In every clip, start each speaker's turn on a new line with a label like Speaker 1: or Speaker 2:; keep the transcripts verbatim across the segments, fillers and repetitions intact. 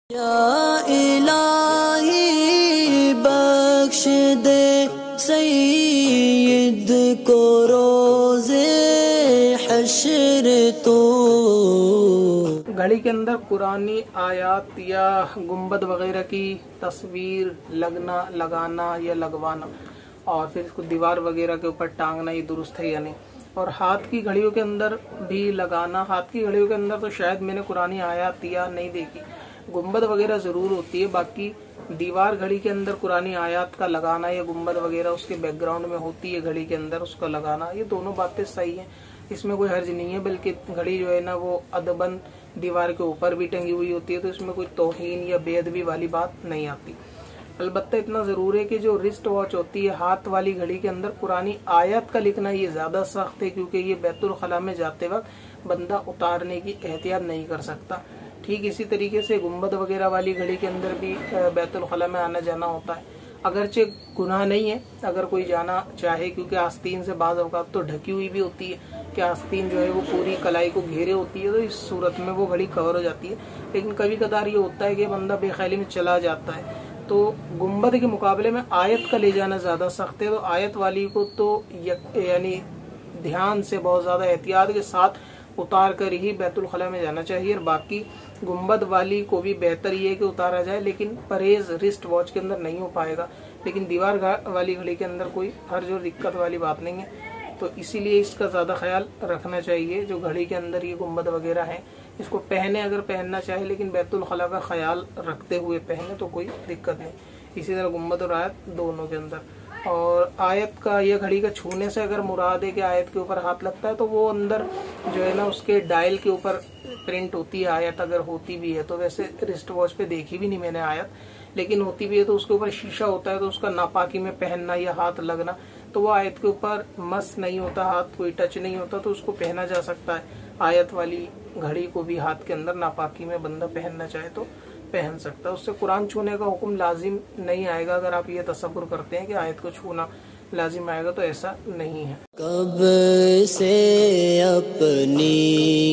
Speaker 1: या इलाही बख्श दे सईद को रोज़े हश्र तो।
Speaker 2: घड़ी के अंदर कुरानी आयात या गुंबद वगैरह की तस्वीर लगना, लगाना या लगवाना और फिर इसको दीवार वगैरह के ऊपर टांगना, ये दुरुस्त है या नहीं। और हाथ की घड़ियों के अंदर भी लगाना, हाथ की घड़ियों के अंदर तो शायद मैंने कुरानी आयात या नहीं देखी, गुंबद वगैरह जरूर होती है। बाकी दीवार घड़ी के अंदर कुरानी आयात का लगाना या गुंबद वगैरह उसके बैकग्राउंड में होती है घड़ी के अंदर, उसका लगाना, ये दोनों बातें सही हैं, इसमें कोई हर्ज नहीं है। बल्कि घड़ी जो है ना वो अदबन दीवार के ऊपर भी टंगी हुई होती है, तो इसमें कोई तौहीन या बेअदबी वाली बात नहीं आती। अलबत्ता इतना जरूर है कि जो रिस्ट वॉच होती है, हाथ वाली घड़ी के अंदर कुरानी आयत का लिखना ये ज्यादा सख्त है, क्योंकि ये बैतुल खला में जाते वक्त बंदा उतारने की एहतियात नहीं कर सकता। ठीक इसी तरीके से गुंबद वगैरह वाली घड़ी के अंदर भी बैतुल खला में आना जाना होता है। अगरचे गुनाह नहीं है अगर कोई जाना चाहे, क्योंकि आस्तीन से बाज़ औक़ात तो ढकी हुई भी होती है कि आस्तीन जो है वो पूरी कलाई को घेरे होती है, तो इस सूरत में वो घड़ी कवर हो जाती है। लेकिन कभी कदार ये होता है कि बंदा बेख्याली में चला जाता है, तो गुंबद के मुकाबले में आयत का ले जाना ज्यादा सख्त है। तो आयत वाली को तो यानी ध्यान से बहुत ज्यादा एहतियात के साथ उतार कर ही बैतुल खला में जाना चाहिए। और बाकी गुंबद वाली को भी बेहतर ये है कि उतारा जाए, लेकिन परहेज रिस्ट वॉच के अंदर नहीं हो पाएगा। लेकिन दीवार वाली घड़ी के अंदर कोई हर्ज और दिक्कत वाली बात नहीं है, तो इसीलिए इसका ज्यादा ख्याल रखना चाहिए। जो घड़ी के अंदर ये गुंबद वगैरह है, इसको पहने अगर पहनना चाहे, लेकिन बैतुल खला का ख्याल रखते हुए पहने तो कोई दिक्कत नहीं। इसी तरह गुंबद और आयत दोनों के अंदर। और आयत का या घड़ी का छूने से अगर मुराद है कि आयत के ऊपर हाथ लगता है, तो वो अंदर जो है ना उसके डायल के ऊपर प्रिंट होती है आयत, अगर होती भी है तो। वैसे रिस्ट वॉच पे देखी भी नहीं मैंने आयत, लेकिन होती भी है तो उसके ऊपर शीशा होता है, तो उसका नापाकी में पहनना या हाथ लगना, तो वो आयत के ऊपर मस नहीं होता, हाथ कोई टच नहीं होता, तो उसको पहना जा सकता है। आयत वाली घड़ी को भी हाथ के अंदर नापाकी में बंदा पहनना चाहे तो पहन सकता है। उससे कुरान छूने का हुक्म लाजिम नहीं आएगा। अगर आप ये तसव्वुर करते हैं कि आयत को छूना लाजिम आएगा, तो ऐसा नहीं है।
Speaker 1: कब से अपनी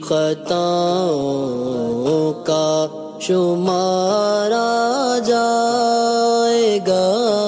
Speaker 1: खताओं का शुमारा जाएगा।